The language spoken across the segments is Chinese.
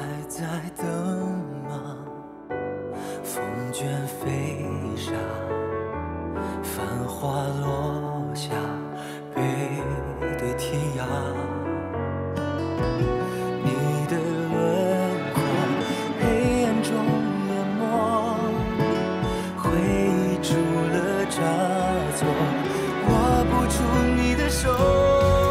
在等吗？风卷飞沙，繁花落下，背对天涯。你的轮廓，黑暗中淹没，回忆住了差错，握不住你的手。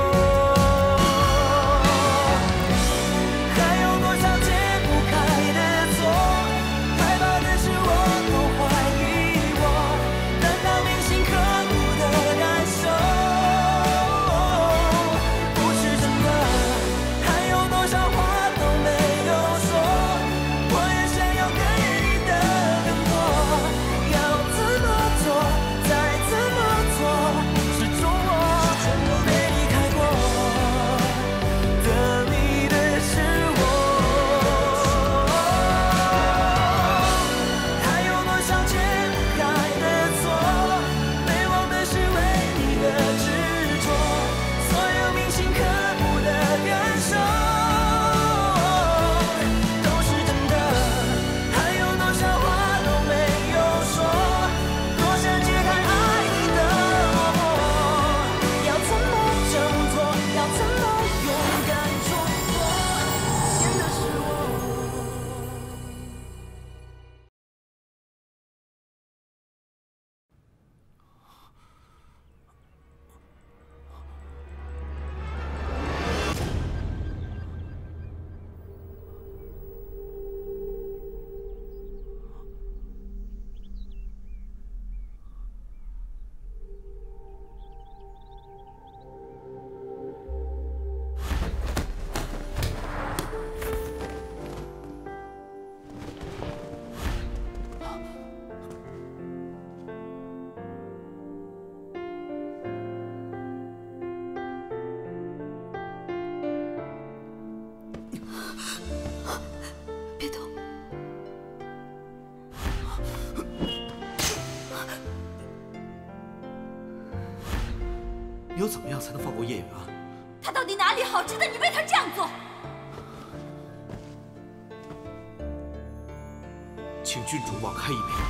你要怎么样才能放过叶远啊？ 他到底哪里好，值得你为他这样做？ 请郡主网开一面。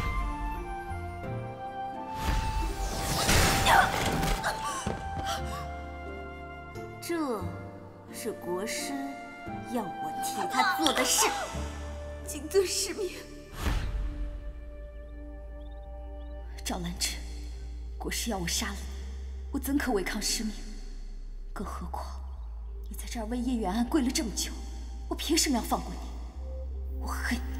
这是国师要我替他做的事，谨遵师命。赵兰芝，国师要我杀了你。 我怎可违抗师命？更何况你在这儿为叶远安跪了这么久，我凭什么要放过你？我恨你！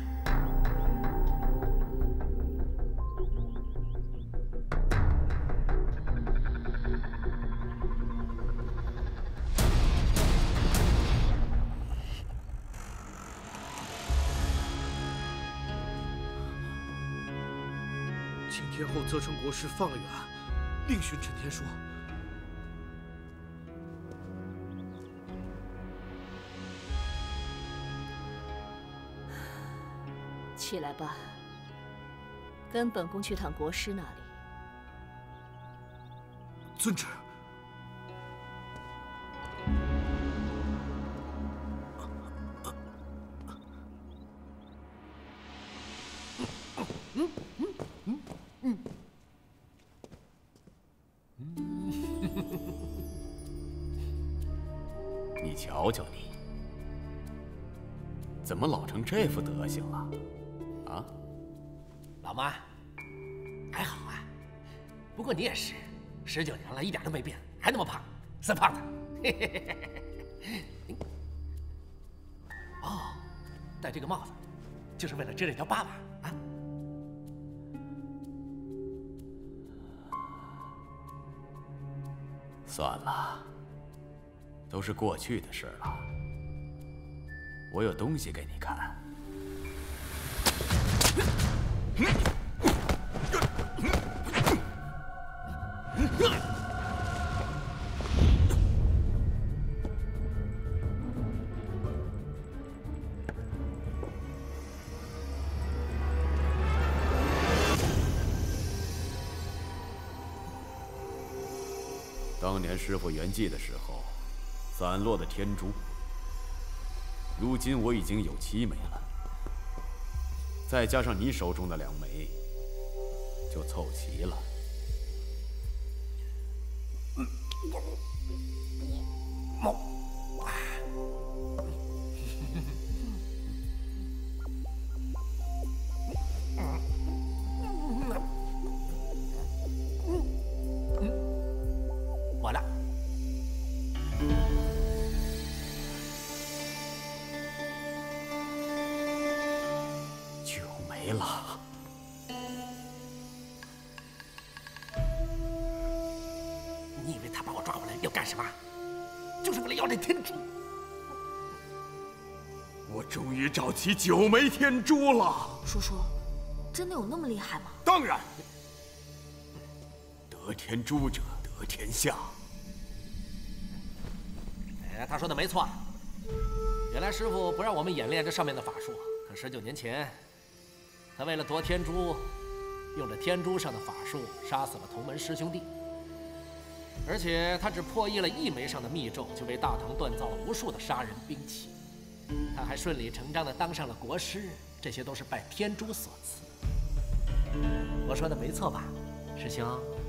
请天后责成国师放了远安，另寻陈天硕。 起来吧，跟本宫去趟国师那里。 遵旨。 你瞧瞧你，怎么老成这副德行了？ 啊， 老妈，还好啊。不过你也是，19年了，一点都没变，还那么胖，死胖子。哦，戴这个帽子，就是为了遮这条疤吧？啊？ 算了，都是过去的事了。我有东西给你看。 当年师傅圆寂的时候，散落的天珠， 如今我已经有7枚了，再加上你手中的2枚，就凑齐了。 我的。 9枚了。 你以为他把我抓回来要干什么？就是为了要这天珠。 我终于找齐9枚天珠了。 叔叔，真的有那么厉害吗？ 当然， 得天珠者得天下。 哎，他说的没错。原来师傅不让我们演练这上面的法术，可19年前，他为了夺天珠，用着天珠上的法术杀死了同门师兄弟。而且他只破译了1枚上的密咒，就为大唐锻造了无数的杀人兵器。他还顺理成章地当上了国师，这些都是拜天珠所赐。我说的没错吧，师兄？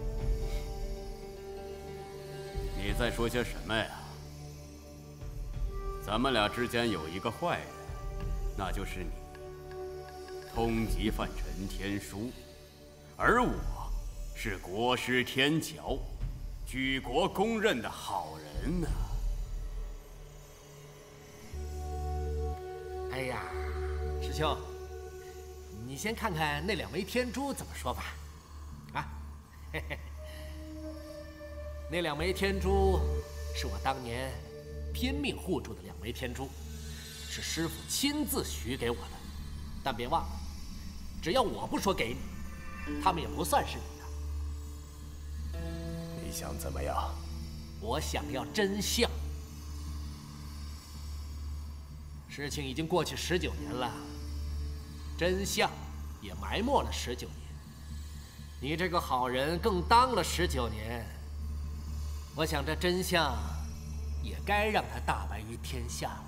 你在说些什么呀？咱们俩之间有一个坏人，那就是你，通缉犯陈天书，而我是国师天桥，举国公认的好人呢。 哎呀，师兄，你先看看那2枚天珠怎么说吧。啊，嘿嘿，那2枚天珠是我当年拼命护住的2枚天珠，是师傅亲自许给我的。但别忘了，只要我不说给你，他们也不算是你的。 你想怎么样？ 我想要真相。事情已经过去19年了，真相也埋没了19年。你这个好人更当了19年，我想这真相也该让他大白于天下了。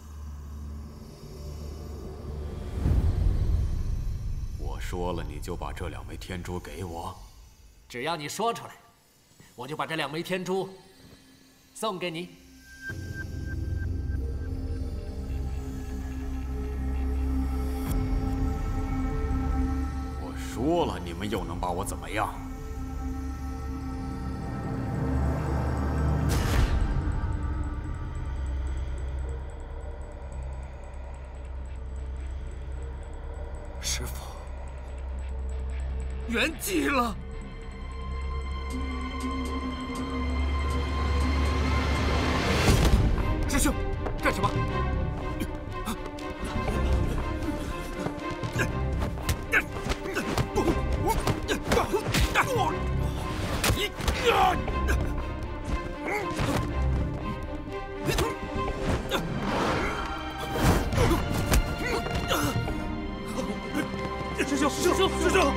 我说了，你就把这2枚天珠给我。 只要你说出来，我就把这2枚天珠送给你。 我说了，你们又能把我怎么样？ 师傅，圆寂了。师兄，干什么？师兄，师兄，师兄！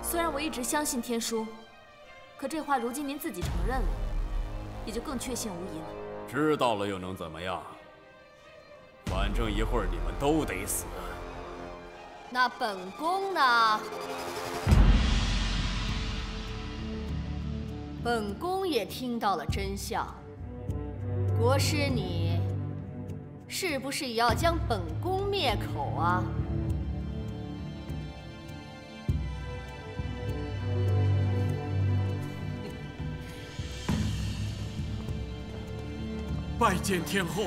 虽然我一直相信天书，可这话如今您自己承认了，也就更确信无疑了。 知道了又能怎么样？反正一会儿你们都得死。 那本宫呢？本宫也听到了真相。国师你，是不是也要将本宫灭口啊？ 拜见天后。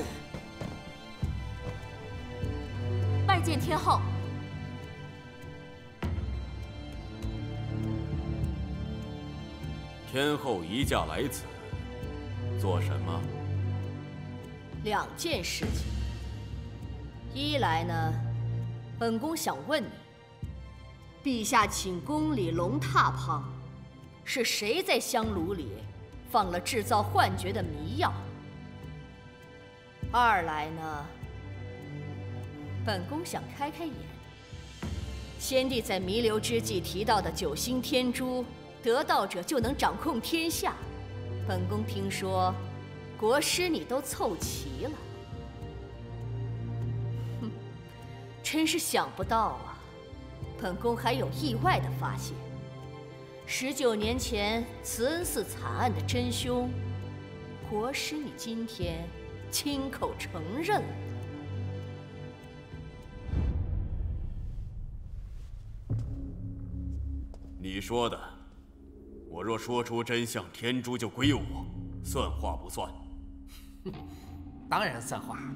拜见天后。 天后移驾来此，做什么 ？2件事情。一来呢，本宫想问你，陛下寝宫里龙榻旁，是谁在香炉里放了制造幻觉的迷药？二来呢，本宫想开开眼。先帝在弥留之际提到的9星天珠，得道者就能掌控天下。本宫听说，国师你都凑齐了。哼，真是想不到啊！本宫还有意外的发现：19年前慈恩寺惨案的真凶，国师你今天亲口承认了。 你说的，我若说出真相，天珠就归我，算话不算？ 当然算话。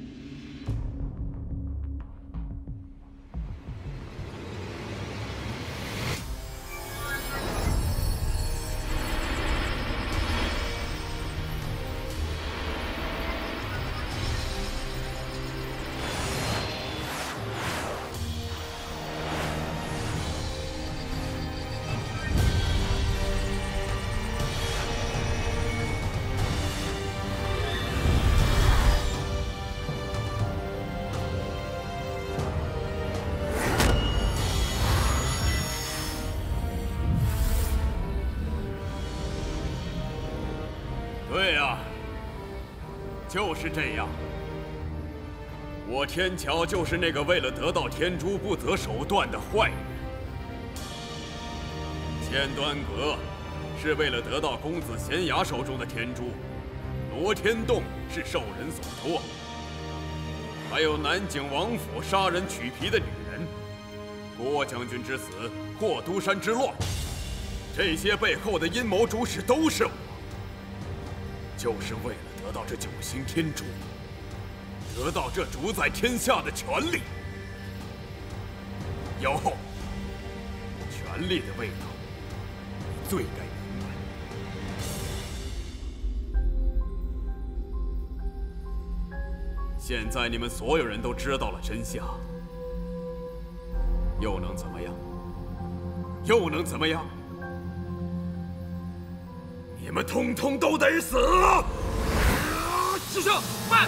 对呀，就是这样。我天桥就是那个为了得到天珠不择手段的坏人。千端阁是为了得到公子贤雅手中的天珠，罗天洞是受人所托，还有南景王府杀人取皮的女人，郭将军之死，霍都山之乱，这些背后的阴谋主使都是我。就是为了得到这9星天珠，得到这主宰天下的权利。妖后，权力的味道，你最该明白。现在你们所有人都知道了真相，又能怎么样？又能怎么样？你们通通都得死！ 师兄，慢！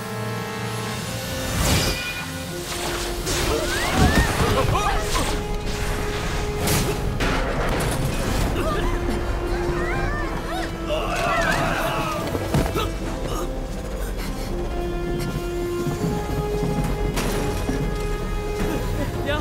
娘，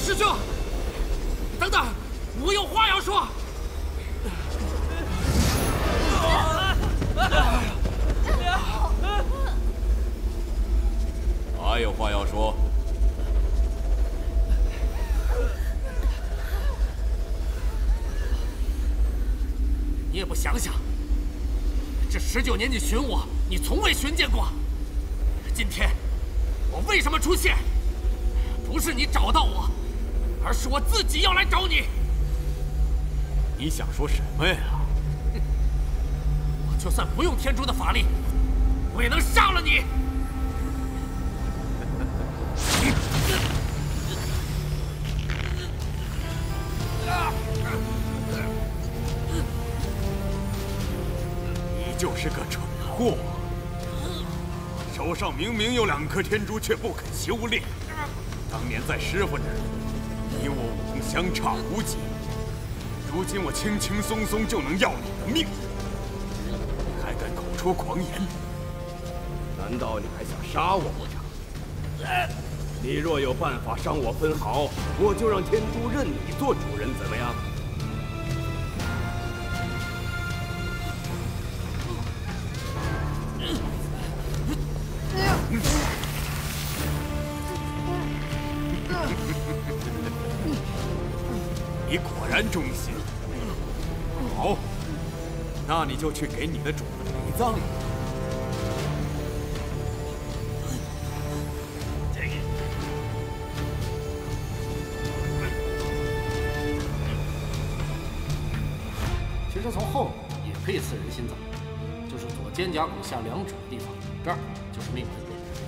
师兄，等等，我有话要说。 还有话要说？ 你也不想想，这19年你寻我，你从未寻见过。今天我为什么出现？不是你找到我，而是我自己要来找你。 你想说什么呀？ 我就算不用天诛的法力，我也能杀了你。 你就是个蠢货！手上明明有2颗天珠，却不肯修炼。当年在师傅那儿，你我武功相差无几。如今我轻轻松松就能要你的命，你还敢口出狂言？难道你还想杀我不成？你若有办法伤我分毫，我就让天珠认你做主人，怎么样？你果然忠心。好，那你就去给你的主子陪葬吧。 其实从后面也可以刺人心脏，就是左肩胛骨下2指的地方，这儿就是命门。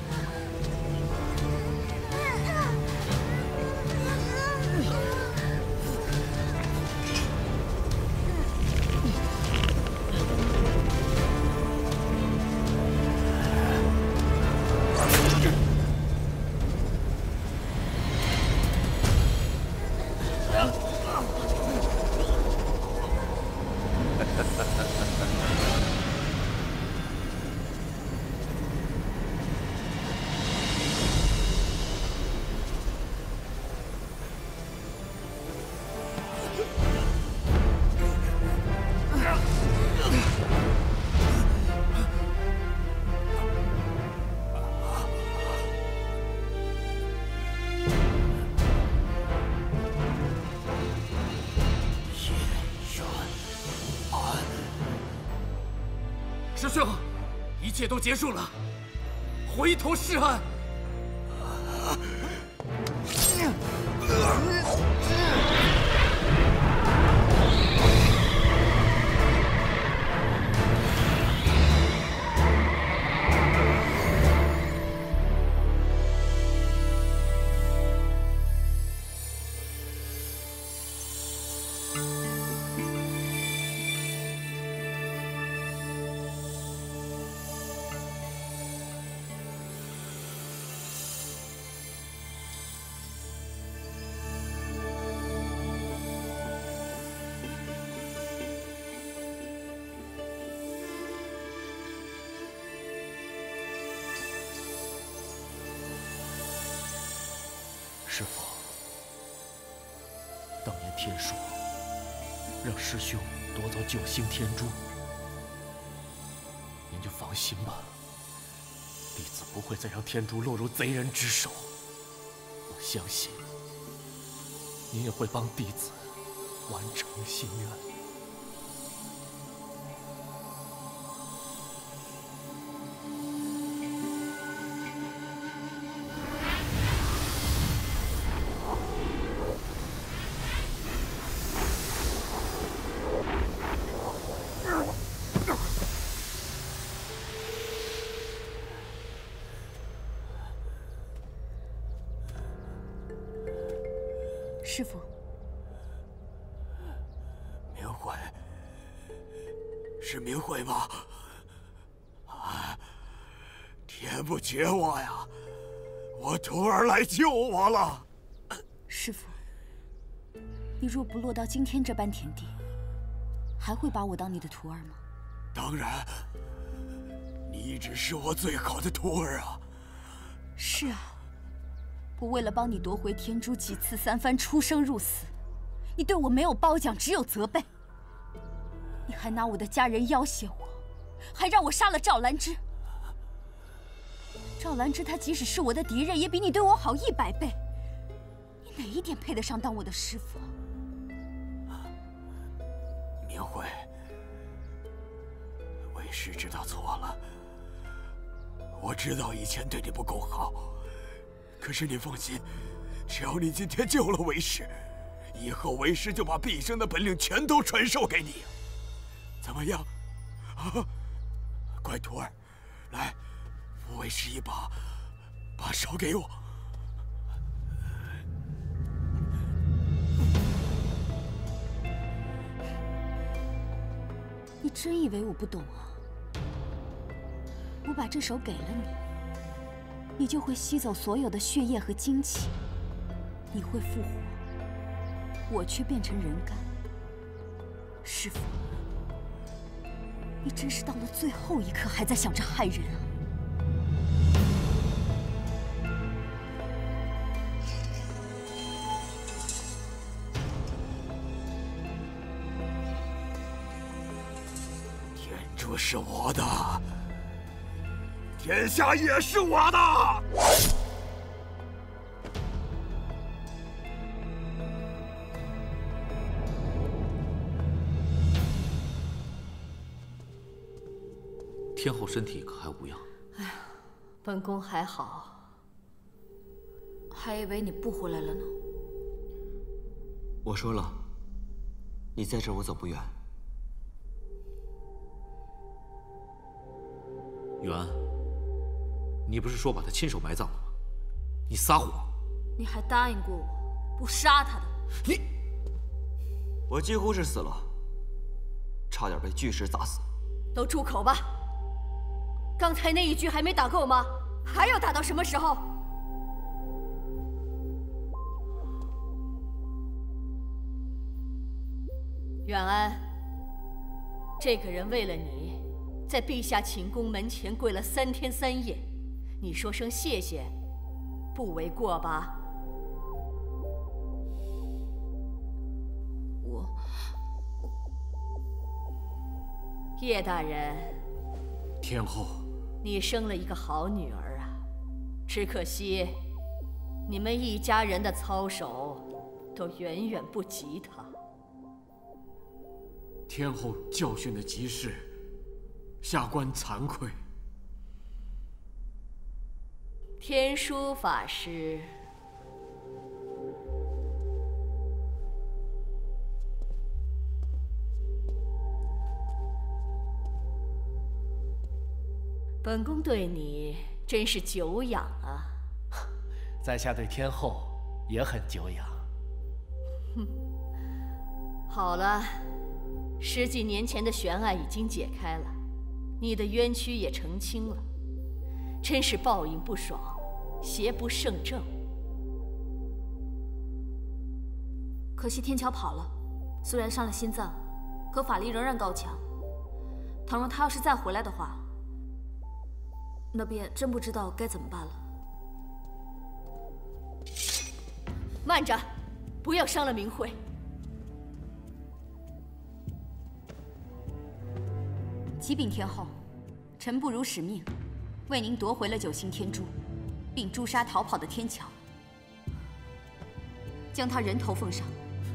师兄，一切都结束了，回头是岸。 师父，当年天书让师兄夺走9星天珠，您就放心吧，弟子不会再让天珠落入贼人之手。我相信您也会帮弟子完成心愿。 师父， 明慧，是明慧吗？啊，天不绝我呀！我徒儿来救我了。 师父，你若不落到今天这般田地，还会把我当你的徒儿吗？ 当然，你一直是我最好的徒儿啊。 是啊， 我为了帮你夺回天珠，几次三番出生入死，你对我没有褒奖，只有责备。你还拿我的家人要挟我，还让我杀了赵兰芝。赵兰芝她即使是我的敌人，也比你对我好100倍。你哪一点配得上当我的师傅？ 明慧，为师知道错了。我知道以前对你不够好，可是你放心，只要你今天救了为师，以后为师就把毕生的本领全都传授给你。怎么样？啊，乖徒儿，来，扶为师一把，把手给我。 你真以为我不懂啊？我把这手给了你，你就会吸走所有的血液和精气，你会复活，我却变成人干。师父，你真是到了最后一刻还在想着害人啊！ 天珠是我的，天下也是我的。 天后身体可还无恙？ 哎呀，本宫还好， 还以为你不回来了呢。 我说了，你在这儿我走不远。 元，你不是说把他亲手埋葬了吗？你撒谎！ 你还答应过我不杀他的。 你， 我几乎是死了，差点被巨石砸死。 都住口吧！刚才那一局还没打够吗？还要打到什么时候？远安，这个人为了你，在陛下寝宫门前跪了3天3夜，你说声谢谢，不为过吧？叶大人， 天后， 你生了一个好女儿啊，只可惜，你们一家人的操守都远远不及她。 天后教训的极是，下官惭愧。 天书法师，本宫对你真是久仰啊！ 在下对天后也很久仰。 哼，好了，10几年前的悬案已经解开了，你的冤屈也澄清了，真是报应不爽，邪不胜正。 可惜天桥跑了，虽然伤了心脏，可法力仍然高强。倘若他要是再回来的话，那便真不知道该怎么办了。 慢着，不要伤了明慧。 启禀天后，臣不辱使命，为您夺回了9星天珠，并诛杀逃跑的天桥，将他人头奉上。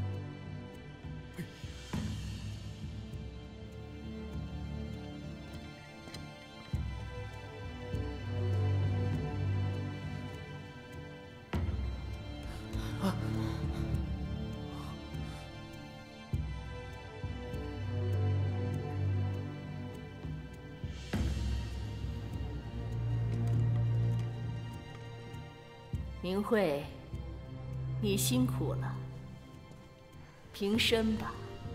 明慧，你辛苦了，平身吧。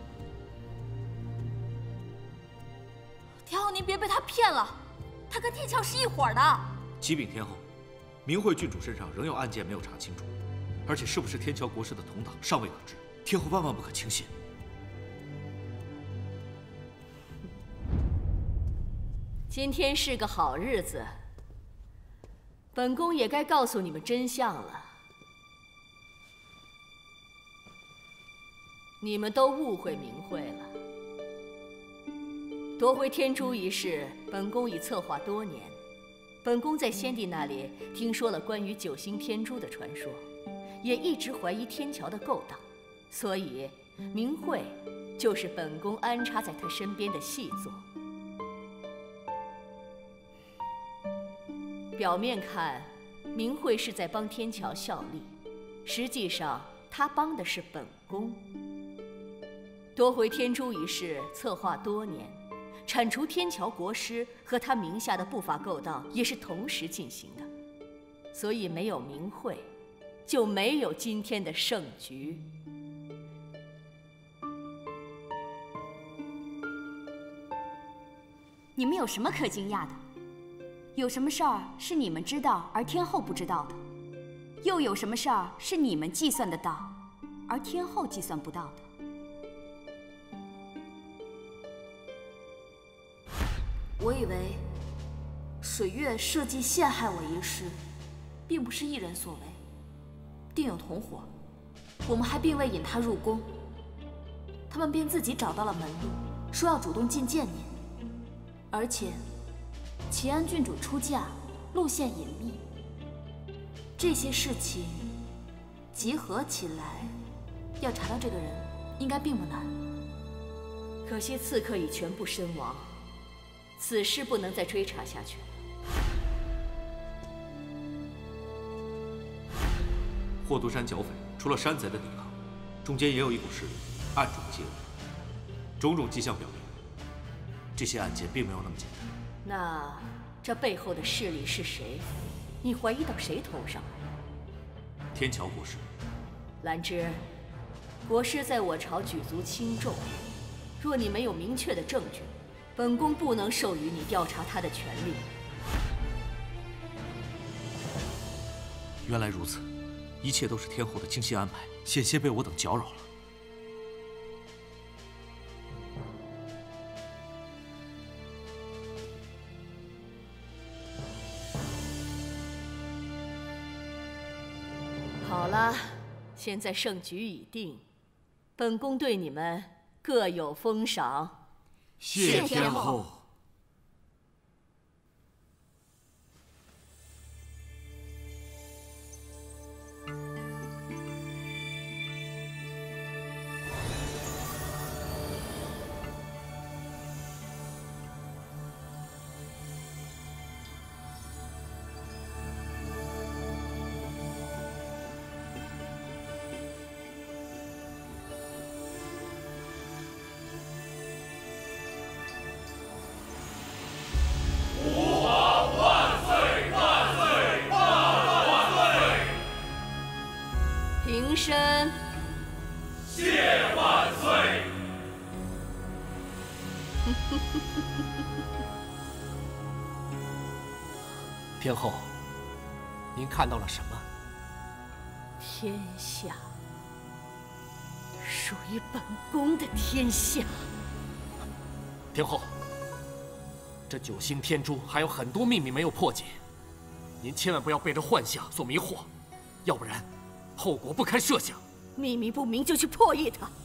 天后，您别被他骗了，他跟天桥是一伙的。 启禀天后，明慧郡主身上仍有案件没有查清楚，而且是不是天桥国师的同党尚未可知，天后万万不可轻信。 今天是个好日子，本宫也该告诉你们真相了。 你们都误会明慧了。夺回天珠一事，本宫已策划多年。本宫在先帝那里听说了关于九星天珠的传说，也一直怀疑天桥的勾当，所以明慧就是本宫安插在他身边的细作。表面看，明慧是在帮天桥效力，实际上他帮的是本宫。夺回天珠一事策划多年，铲除天桥国师和他名下的不法勾当也是同时进行的，所以没有明慧，就没有今天的胜局。 你们有什么可惊讶的？有什么事儿是你们知道而天后不知道的？又有什么事儿是你们计算得到，而天后计算不到的？ 我以为水月设计陷害我一事，并不是一人所为，定有同伙。我们还并未引他入宫，他们便自己找到了门路，说要主动觐见您。而且，齐安郡主出嫁，路线隐秘，这些事情集合起来，要查到这个人，应该并不难。 可惜刺客已全部身亡，此事不能再追查下去了。 霍都山剿匪除了山贼的抵抗，中间也有一股势力暗中介入，种种迹象表明，这些案件并没有那么简单。 那这背后的势力是谁？你怀疑到谁头上了？ 天桥国师。 兰芝，国师在我朝举足轻重，若你没有明确的证据，本宫不能授予你调查他的权利。 原来如此，一切都是天后的精心安排，险些被我等搅扰了。 好了，现在胜局已定，本宫对你们各有封赏。 谢天后。 平身。 谢万岁。 天后，您看到了什么？ 天下，属于本宫的天下。 天后，这九星天珠还有很多秘密没有破解，您千万不要被这幻象所迷惑，要不然后果不堪设想。 秘密不明就去破译它。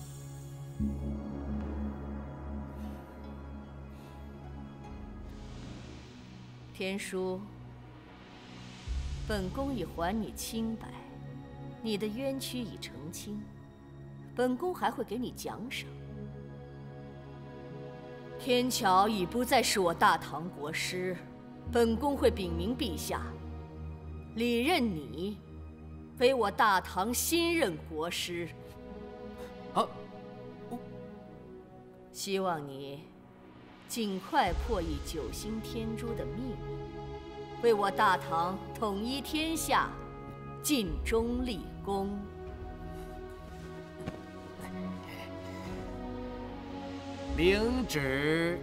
天书，本宫已还你清白，你的冤屈已澄清，本宫还会给你奖赏。天桥已不再是我大唐国师，本宫会禀明陛下，礼任你为我大唐新任国师。希望你尽快破译九星天珠的秘密，为我大唐统一天下尽忠立功。领旨。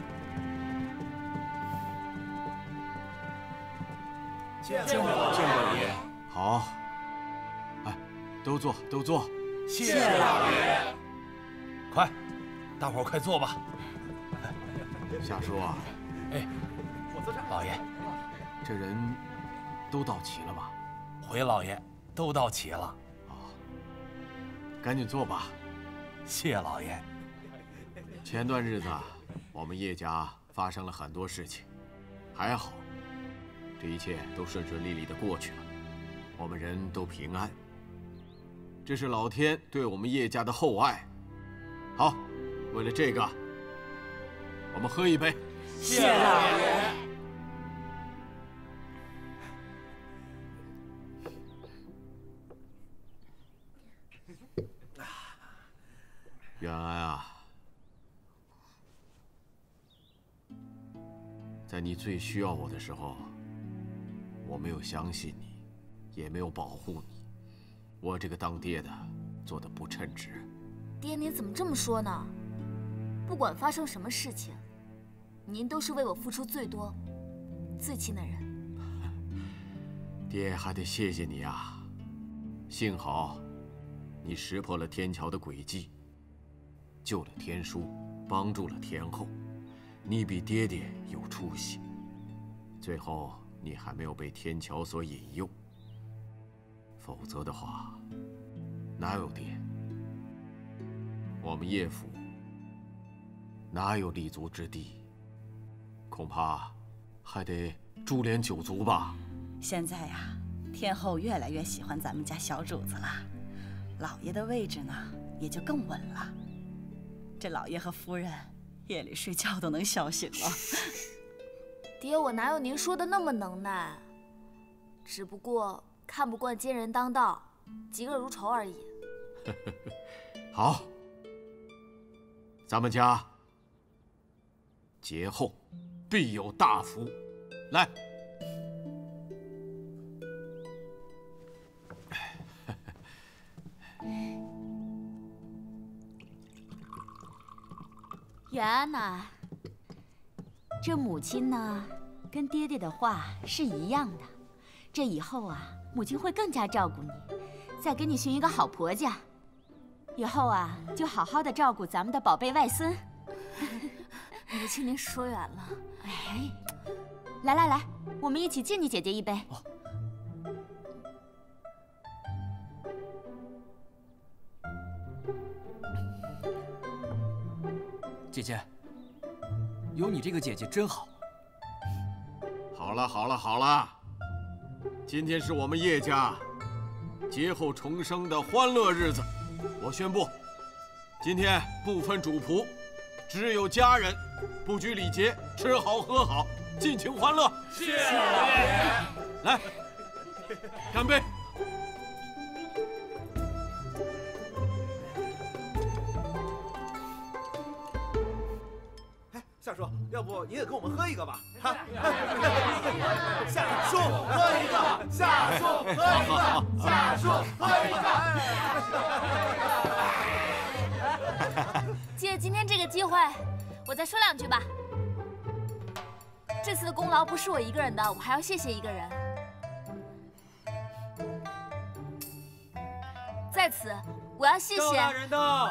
见过老爷。 好，哎，都坐，都坐。 谢老爷。快，大伙儿快坐吧。 夏叔啊， 哎，老爷， 这人都到齐了吧？ 回老爷都到齐了。 赶紧坐吧。 谢老爷。 前段日子，我们叶家发生了很多事情，还好，这一切都顺顺利利的过去了，我们人都平安。这是老天对我们叶家的厚爱。好，为了这个，我们喝一杯。 谢老爷。 远安啊，在你最需要我的时候，我没有相信你，也没有保护你，我这个当爹的做得不称职。 爹，您怎么这么说呢？不管发生什么事情，您都是为我付出最多、最亲的人。 爹还得谢谢你啊，幸好你识破了天桥的诡计，救了天书，帮助了天后，你比爹爹有出息。最后你还没有被天桥所引诱，否则的话，哪有爹？我们叶府哪有立足之地？恐怕还得株连九族吧。 现在呀，天后越来越喜欢咱们家小主子了，老爷的位置呢也就更稳了。这老爷和夫人夜里睡觉都能笑醒了。 爹，我哪有您说的那么能耐？只不过看不惯奸人当道，嫉恶如仇而已。 好，咱们家节后必有大福。来， 远安呐，这母亲呢，跟爹爹的话是一样的。这以后啊，母亲会更加照顾你，再给你寻一个好婆家。以后啊，就好好的照顾咱们的宝贝外孙。 母亲，您说远了。 哎，来来来，我们一起敬你姐姐一杯。 姐姐，有你这个姐姐真好。 好了好了好了，今天是我们叶家劫后重生的欢乐日子。我宣布，今天不分主仆，只有家人，不拘礼节，吃好喝好，尽情欢乐。 谢老爷。 来，干杯！ 夏叔，要不你也跟我们喝一个吧？哈，夏叔喝一个，夏叔喝一个，夏叔喝一个。借今天这个机会，我再说两句吧。这次的功劳不是我一个人的，我还要谢谢一个人。在此，我要谢谢赵大人到。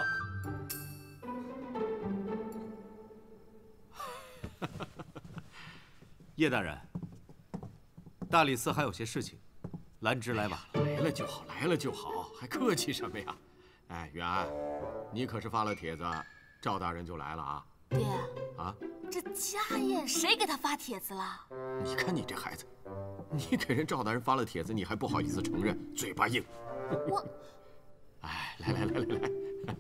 叶大人，大理寺还有些事情，兰芝来晚了。 来了就好，来了就好，还客气什么呀？哎，远安，你可是发了帖子，赵大人就来了啊。 爹， 啊， 这家宴谁给他发帖子了？ 你看你这孩子，你给人赵大人发了帖子，你还不好意思承认，嘴巴硬。 我， 哎，来来来来来。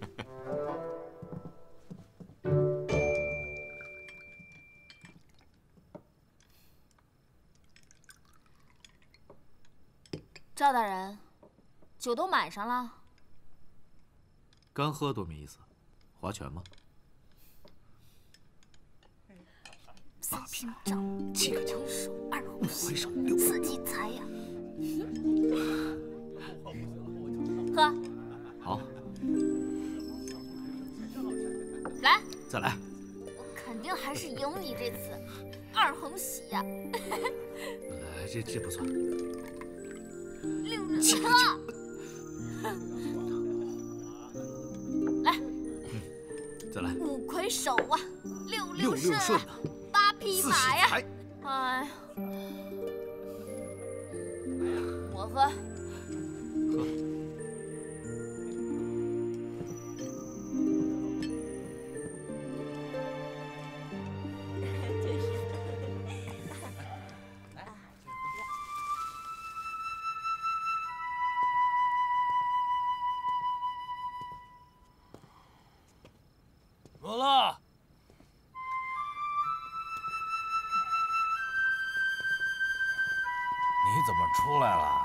赵大人，酒都满上了。 干喝多没意思，划拳吗？ 三心掌，七个手，二呼吸，四季财呀。喝。 好。 来。 再来。 我肯定还是赢你这次，二横喜呀。 这不算。 6来， 再来。 5魁首啊，6 顺顺啊，8匹马呀！哎，我喝。 喝。 母乐，你怎么出来了？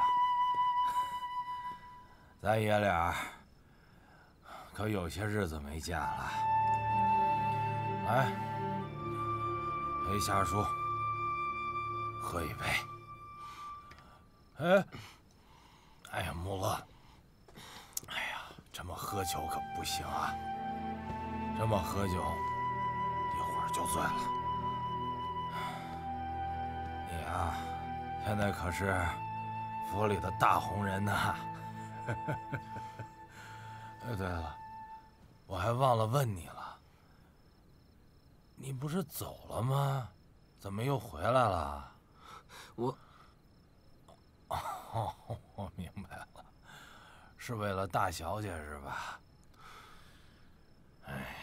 咱爷俩可有些日子没见了。来，陪夏叔喝一杯。哎呀，母乐，哎呀，这么喝酒可不行啊！这么喝酒，一会儿就醉了。你啊，现在可是府里的大红人呐。对了，我还忘了问你了，你不是走了吗？怎么又回来了？我明白了，是为了大小姐是吧？哎。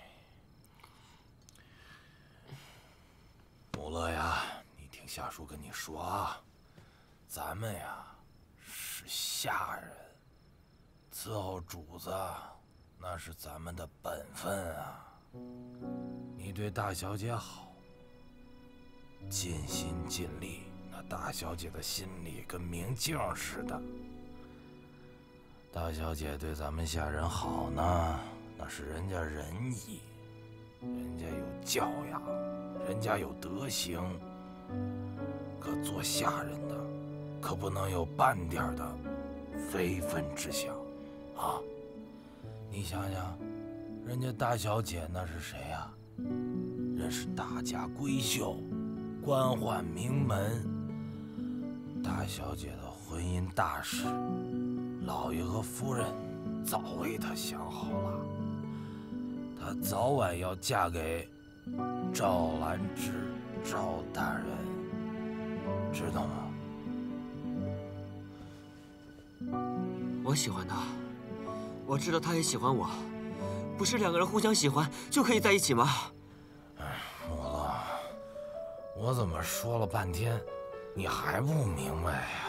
母乐呀，你听夏叔跟你说啊，咱们呀是下人，伺候主子那是咱们的本分啊。你对大小姐好，尽心尽力，那大小姐的心里跟明镜似的。大小姐对咱们下人好呢，那是人家仁义，人家有教养。人家有德行，可做下人的可不能有半点的非分之想啊！你想想，人家大小姐那是谁呀？人是大家闺秀，官宦名门。大小姐的婚姻大事，老爷和夫人早为她想好了，她早晚要嫁给赵兰芝，赵大人，知道吗？ 我喜欢他，我知道他也喜欢我，不是2个人互相喜欢就可以在一起吗？ 母乐，我怎么说了半天，你还不明白呀？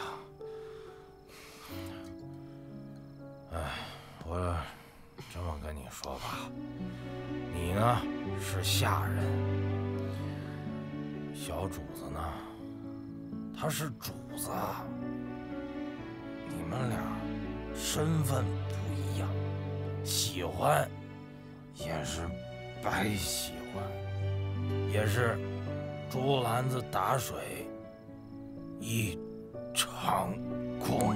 我这么跟你说吧，你呢是下人，小主子呢，他是主子，你们俩身份不一样，喜欢也是白喜欢，也是竹篮子打水一场空。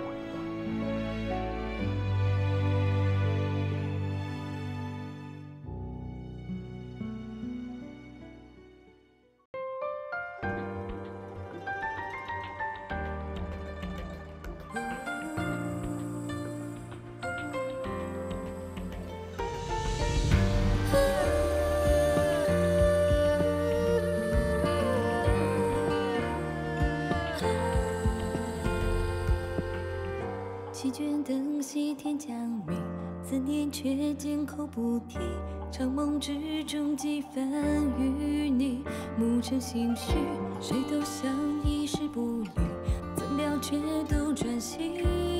弃卷灯西天将觅，思念却缄口不提。长梦之中几番与你，暮成心绪，谁都想一世不渝，怎料却都转心。